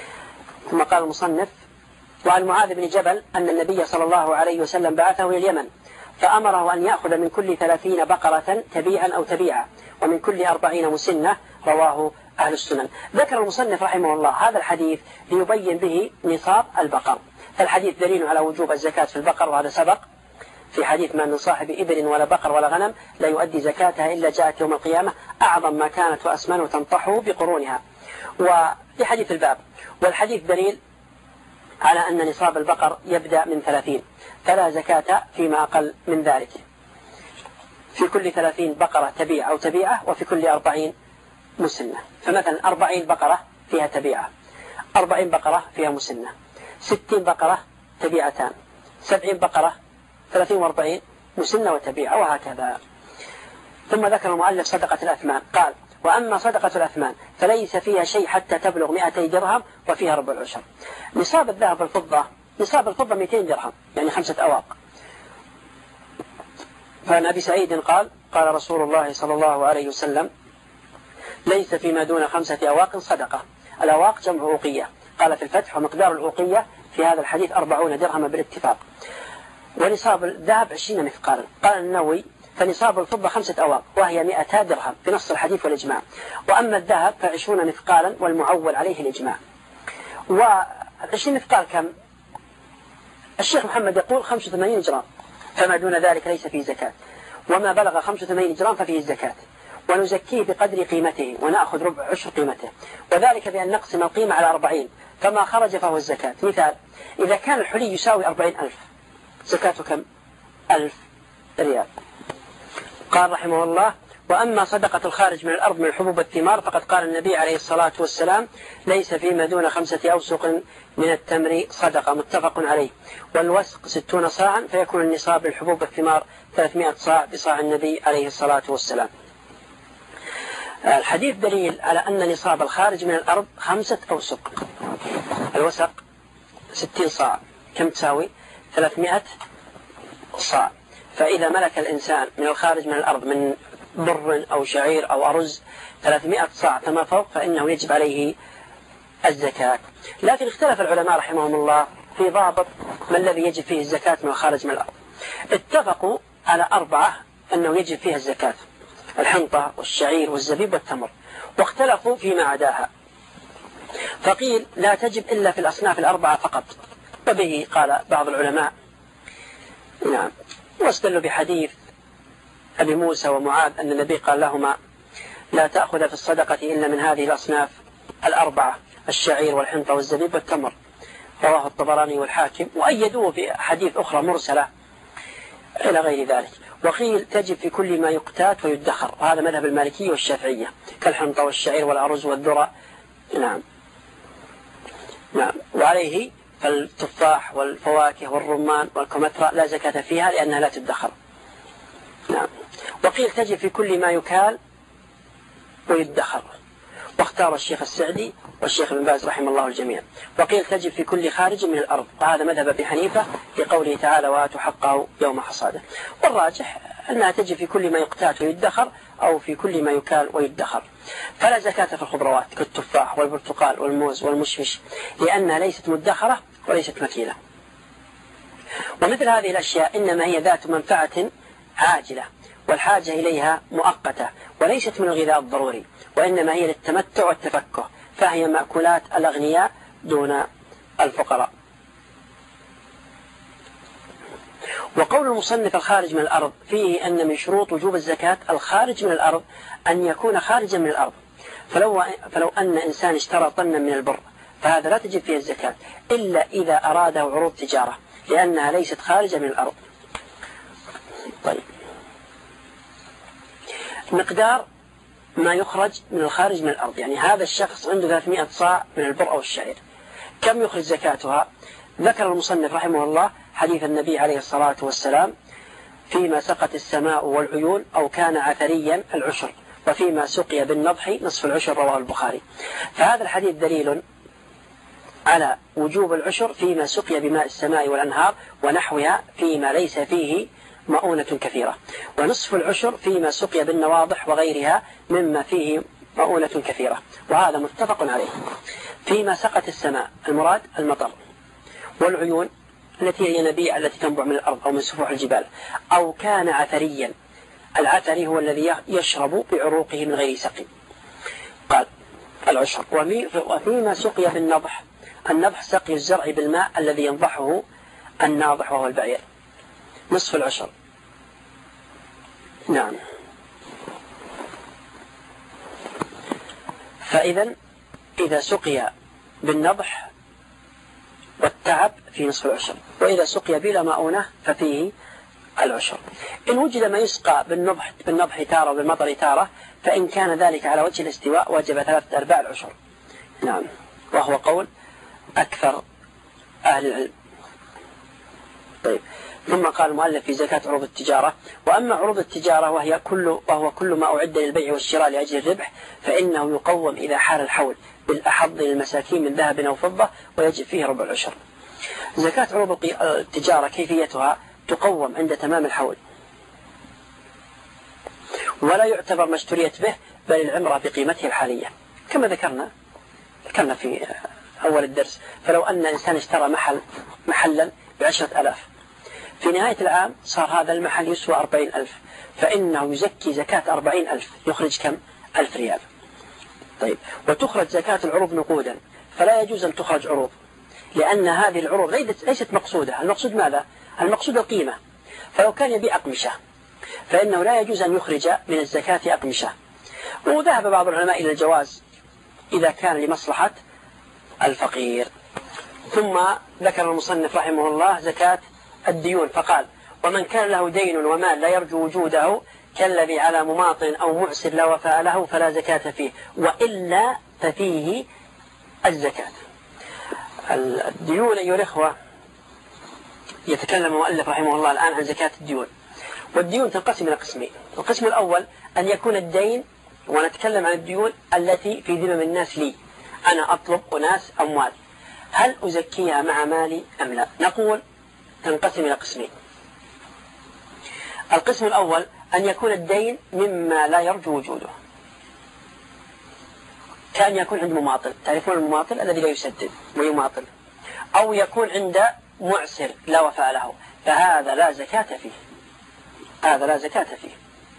ثم قال المصنف: وعن معاذ بن جبل أن النبي صلى الله عليه وسلم بعثه إلى اليمن فأمره أن يأخذ من كل ثلاثين بقرة تبيعا أو تبيعا ومن كل أربعين مسنة، رواه أهل السنن. ذكر المصنف رحمه الله هذا الحديث ليبين به نصاب البقر، فالحديث دليل على وجوب الزكاة في البقر، وهذا سبق في حديث: ما من صاحب إبل ولا بقر ولا غنم لا يؤدي زكاتها إلا جاءت يوم القيامة أعظم ما كانت وأسمن تنطح بقرونها. وفي حديث الباب، والحديث دليل على أن نصاب البقر يبدأ من ثلاثين فلا زكاة فيما أقل من ذلك، في كل ثلاثين بقرة تبيع أو تبيعة وفي كل أربعين مسنة. فمثلا أربعين بقرة فيها تبيعة، أربعين بقرة فيها مسنة، ستين بقرة تبيعتان، سبعين بقرة، ثلاثين وأربعين مسنة وتبيعة، وهكذا. ثم ذكر المؤلف صدقة الأثمان، قال: وأما صدقة الأثمان فليس فيها شيء حتى تبلغ مئتي درهم وفيها ربع العشر. نصاب الذهب والفضة، نصاب الفضة مئتين درهم يعني خمسة أواق. فعن أبي سعيد قال: قال رسول الله صلى الله عليه وسلم: ليس فيما دون خمسة أواق صدقة. الأواق جمع أوقية. قال في الفتح: ومقدار الأوقية في هذا الحديث أربعون درهم بالاتفاق. ونصاب الذهب عشرين مثقالا. قال النووي: فنصاب الفضة خمسة أواق وهي مئتا درهم بنص الحديث والإجماع. وأما الذهب فعشرون مثقالا والمعول عليه الإجماع. وعشرين مثقال كم؟ الشيخ محمد يقول خمسة وثمانين جرام، فما دون ذلك ليس فيه زكاة، وما بلغ خمسة وثمانين جرام ففيه الزكاة، ونزكيه بقدر قيمته ونأخذ ربع عشر قيمته، وذلك بأن نقسم القيمة على أربعين فما خرج فهو الزكاة. مثال: إذا كان الحلي يساوي أربعين ألف زكاته كم؟ ألف ريال. قال رحمه الله: وأما صدقة الخارج من الأرض من حبوب الثمار فقد قال النبي عليه الصلاة والسلام: ليس فيما دون خمسة أوسق من التمر صدقة، متفق عليه. والوسق ستون صاعا فيكون النصاب للحبوب الثمار ثلاثمائة صاع بصاع النبي عليه الصلاة والسلام. الحديث دليل على أن نصاب الخارج من الأرض خمسة أوسق. الوسق ستين صاع كم تساوي؟ ثلاثمائة صاع. فإذا ملك الإنسان من الخارج من الأرض من بر أو شعير أو أرز ثلاثمائة صاع فما فوق فإنه يجب عليه الزكاة. لكن اختلف العلماء رحمهم الله في ضابط ما الذي يجب فيه الزكاة من الخارج من الأرض. اتفقوا على أربعة أنه يجب فيها الزكاة: الحنطة والشعير والزبيب والتمر، واختلفوا فيما عداها، فقيل لا تجب إلا في الأصناف الأربعة فقط. وبه قال بعض العلماء نعم، واستدلوا بحديث أبي موسى ومعاذ أن النبي قال لهما: لا تأخذ في الصدقة إلا من هذه الأصناف الأربعة: الشعير والحنطة والزبيب والتمر، رواه الطبراني والحاكم، وأيدوه بحديث أخرى مرسلة إلى غير ذلك. وقيل تجب في كل ما يقتات ويدخر، وهذا مذهب المالكية والشافعية، كالحنطة والشعير والأرز والذرة. نعم نعم. وعليه فالتفاح والفواكه والرمان والكمثرى لا زكاة فيها لأنها لا تدخر. نعم. وقيل تجب في كل ما يكال ويدخر، واختار الشيخ السعدي والشيخ ابن باز رحمه الله الجميع. وقيل تجب في كل خارج من الأرض، وهذا مذهب أبي حنيفة لقوله تعالى وآتوا حقه يوم حصاده. والراجح أنها تجب في كل ما يقتات ويدخر أو في كل ما يكال ويدخر. فلا زكاة في الخضروات كالتفاح والبرتقال والموز والمشمش، لأنها ليست مدخرة وليست مكيلة. ومثل هذه الأشياء إنما هي ذات منفعة عاجلة، والحاجة إليها مؤقتة، وليست من الغذاء الضروري، وإنما هي للتمتع والتفكه، فهي مأكولات الأغنياء دون الفقراء. وقول المصنف الخارج من الأرض فيه أن من شروط وجوب الزكاة الخارج من الأرض أن يكون خارجا من الأرض. فلو, فلو أن إنسان اشترى طنا من البر فهذا لا تجب فيه الزكاة إلا إذا أراده عروض تجارة، لأنها ليست خارجة من الأرض. طيب، مقدار ما يخرج من الخارج من الأرض، يعني هذا الشخص عنده ثلاثمائة صاع من البر أو الشعير، كم يخرج زكاتها؟ ذكر المصنف رحمه الله حديث النبي عليه الصلاة والسلام فيما سقت السماء والعيون أو كان عثريا العشر، وفيما سقي بالنضح نصف العشر، رواه البخاري. فهذا الحديث دليل على وجوب العشر فيما سقي بماء السماء والأنهار ونحوها فيما ليس فيه مؤونة كثيرة، ونصف العشر فيما سقي بالنواضح وغيرها مما فيه مؤونة كثيرة، وهذا متفق عليه. فيما سقت السماء المراد المطر، والعيون التي هي ينابيع التي تنبع من الأرض أو من سفوح الجبال، أو كان عثريا. العثري هو الذي يشرب بعروقه من غير سقي، قال العشر. وفيما سقي بالنضح، النضح سقي الزرع بالماء الذي ينضحه الناضح وهو البعير، نصف العشر. نعم. فإذا إذا سقي بالنضح والتعب في نصف العشر، وإذا سقي بلا مؤونة ففيه العشر. إن وجد ما يسقى بالنضح بالنضح تارة وبالمطر تارة، فإن كان ذلك على وجه الاستواء وجب ثلاثة أرباع العشر. نعم، وهو قول أكثر أهل العلم. طيب، ثم قال المؤلف في زكاة عروض التجارة: وأما عروض التجارة وهي كل وهو كل ما أعد للبيع والشراء لأجل الربح، فإنه يقوم إذا حال الحول بالأحظ للمساكين من ذهب أو فضة، ويجب فيه ربع العشر. زكاة عروض التجارة كيفيتها: تقوم عند تمام الحول، ولا يعتبر ما اشتريت به، بل العمرة بقيمته الحالية، كما ذكرنا ذكرنا في أول الدرس. فلو أن إنسان اشترى محل محلا بعشرة ألاف، في نهاية العام صار هذا المحل يسوى أربعين ألف، فإنه يزكي زكاة أربعين ألف، يخرج كم؟ ألف ريال. طيب، وتخرج زكاة العروض نقودا، فلا يجوز أن تخرج عروض، لأن هذه العروض ليست مقصودة. المقصود ماذا؟ المقصود القيمة. فلو كان يبيع أقمشة فإنه لا يجوز أن يخرج من الزكاة أقمشة. وذهب بعض العلماء إلى الجواز إذا كان لمصلحة الفقير. ثم ذكر المصنف رحمه الله زكاة الديون، فقال: ومن كان له دين ومال لا يرجو وجوده كالذي على مماطل أو معسر لا وفاء له فلا زكاة فيه، وإلا ففيه الزكاة. الديون أيها الإخوة، يتكلم المؤلف رحمه الله الآن عن زكاة الديون. والديون تنقسم إلى قسمين: القسم الأول أن يكون الدين، ونتكلم عن الديون التي في ذمم الناس لي، أنا أطلب أناس أموال، هل أزكيها مع مالي أم لا؟ نقول تنقسم إلى قسمين. القسم الأول أن يكون الدين مما لا يرجو وجوده، كان يكون عند مماطل، تعرفون المماطل الذي لا يسدد ويماطل، أو يكون عند معسر لا وفاء له، فهذا لا زكاة فيه، هذا لا زكاة فيه.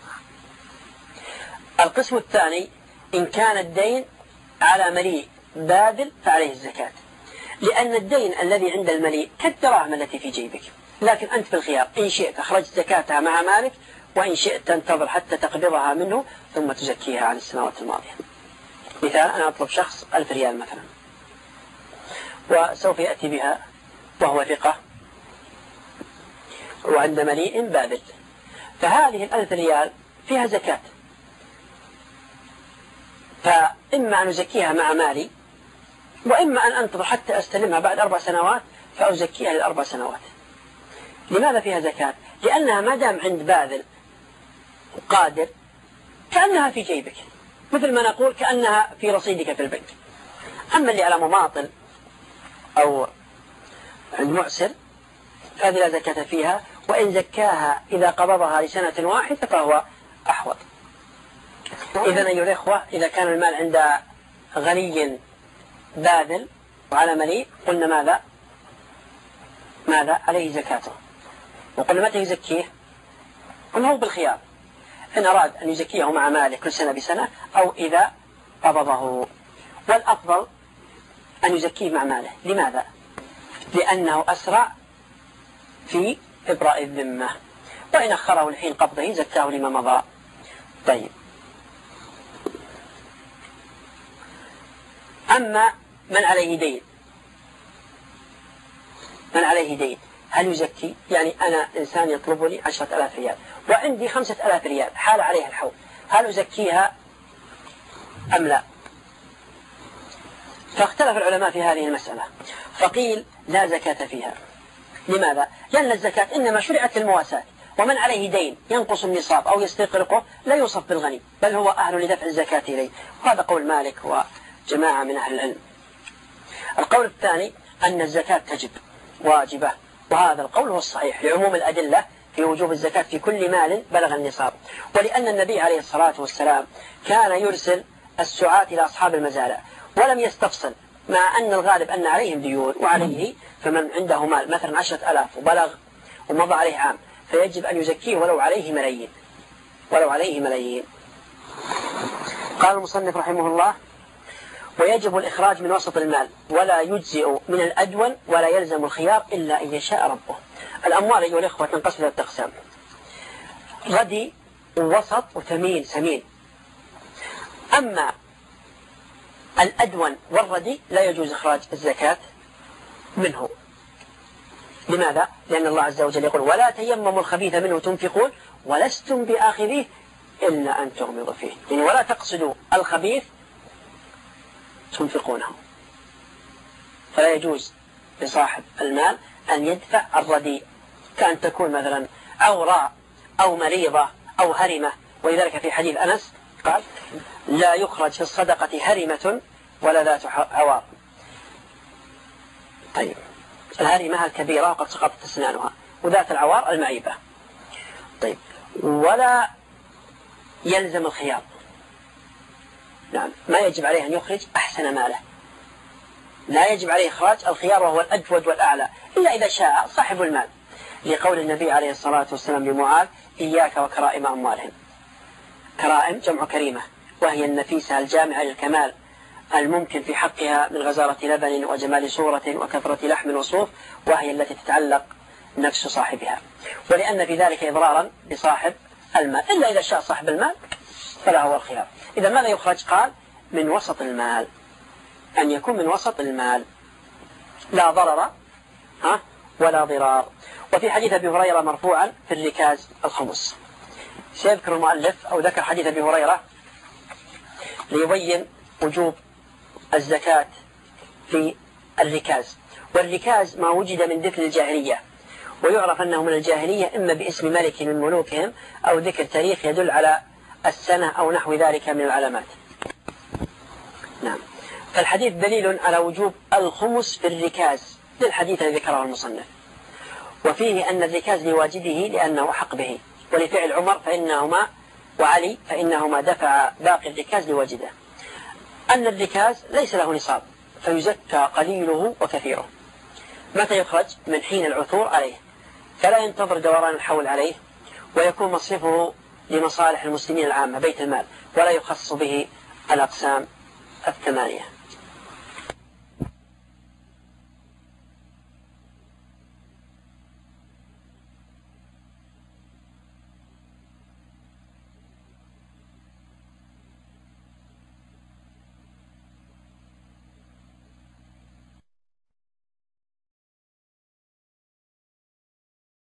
القسم الثاني إن كان الدين على مليء باذل فعليه الزكاة، لأن الدين الذي عند المليء كالدراهم التي في جيبك، لكن أنت بالخيار، إن شئت أخرجت زكاتها مع مالك، وإن شئت تنتظر حتى تقبضها منه ثم تزكيها عن السنوات الماضية. مثال: أنا أطلب شخص ألف ريال مثلا، وسوف يأتي بها وهو ثقة وعند مليء باذل، فهذه الألف ريال فيها زكاة، فإما أن أزكيها مع مالي، وإما أن أنتظر حتى أستلمها بعد أربع سنوات فأزكيها للأربع سنوات. لماذا فيها زكاة؟ لأنها ما دام عند باذل قادر كأنها في جيبك، مثل ما نقول كأنها في رصيدك في البنك. أما اللي على مماطل أو عند معسر فهذه لا زكاة فيها، وإن زكاها إذا قبضها لسنة واحدة فهو أحوط. إذن أيها الإخوة، إذا كان المال عند غني باذل وعلى مليء قلنا ماذا ماذا عليه زكاته، وقلنا متى يزكيه؟ قلنا هو بالخيار، إن أراد أن يزكيه مع ماله كل سنة بسنة أو إذا قبضه، والأفضل أن يزكيه مع ماله. لماذا؟ لأنه أسرع في إبراء الذمة، وإن أخره لحين قبضه زكاه لما مضى. طيب، أما من عليه دين من عليه دين هل يزكي؟ يعني أنا إنسان يطلبني عشرة آلاف ريال وعندي خمسة آلاف ريال حال عليها الحول، هل أزكيها أم لا؟ فاختلف العلماء في هذه المسألة، فقيل لا زكاة فيها. لماذا؟ لأن الزكاة إنما شرعت للمواساة، ومن عليه دين ينقص النصاب أو يستغرقه لا يوصف بالغني، بل هو أهل لدفع الزكاة إليه، وهذا قول مالك وجماعة من أهل العلم. القول الثاني أن الزكاة تجب واجبة، وهذا القول هو الصحيح لعموم الأدلة في وجوب الزكاة في كل مال بلغ النصاب، ولأن النبي عليه الصلاة والسلام كان يرسل السعاة إلى أصحاب المزارع ولم يستفصل، مع أن الغالب أن عليهم ديون وعليه، فمن عنده مال مثلا عشرة ألاف وبلغ ومضى عليه عام فيجب أن يزكيه ولو عليه ملايين ولو عليه ملايين. قال المصنف رحمه الله: ويجب الإخراج من وسط المال ولا يجزئ من الأدون ولا يلزم الخيار إلا إن يشاء ربه. الأموال أيها الإخوة تنقسم إلى أقسام: ردي ووسط وثمين سمين. أما الأدون والردي لا يجوز إخراج الزكاة منه. لماذا؟ لأن الله عز وجل يقول: ولا تيمموا الخبيث منه تنفقون ولستم بآخذيه إلا أن تغمضوا فيه، يعني ولا تقصدوا الخبيث تنفقونه. فلا يجوز لصاحب المال أن يدفع الرديء، كأن تكون مثلا عوراء أو مريضة أو هرمة، ولذلك في حديث أنس قال: لا يخرج في الصدقة هرمة ولا ذات عوار. طيب، الهرمة الكبيرة وقد سقطت أسنانها، وذات العوار المعيبة. طيب، ولا يلزم الخيار، نعم، ما يجب عليه أن يخرج أحسن ماله، لا يجب عليه إخراج الخيار وهو الأجود والأعلى إلا إذا شاء صاحب المال، لقول النبي عليه الصلاة والسلام لمعاذ: إياك وكرائم أموالهم. كرائم جمع كريمة، وهي النفيسة الجامعة للكمال الممكن في حقها من غزارة لبن وجمال صورة وكثرة لحم وصوف، وهي التي تتعلق نفس صاحبها، ولأن في ذلك إضرارا بصاحب المال، إلا إذا شاء صاحب المال فلا هو الخيار. إذا ماذا يخرج؟ قال: من وسط المال، أن يكون من وسط المال، لا ضرر ها ولا ضرار. وفي حديث أبي هريرة مرفوعا: في الركاز الخمس. سيذكر المؤلف أو ذكر حديث أبي هريرة ليبين وجوب الزكاة في الركاز. والركاز ما وجد من ذكر الجاهلية، ويعرف أنه من الجاهلية إما باسم ملك من ملوكهم أو ذكر تاريخ يدل على السنة أو نحو ذلك من العلامات. نعم، فالحديث دليل على وجوب الخمس في الركاز للحديث الذي ذكره المصنف، وفيه أن الركاز لواجده لأنه حق به، ولفعل عمر فإنهما وعلي فإنهما دفع باقي الركاز لواجده. أن الركاز ليس له نصاب فيزكى قليله وكثيره. متى يخرج؟ من حين العثور عليه، فلا ينتظر دوران الحول عليه، ويكون مصرفه لمصالح المسلمين العامة بيت المال، ولا يخص به الأقسام الثمانية.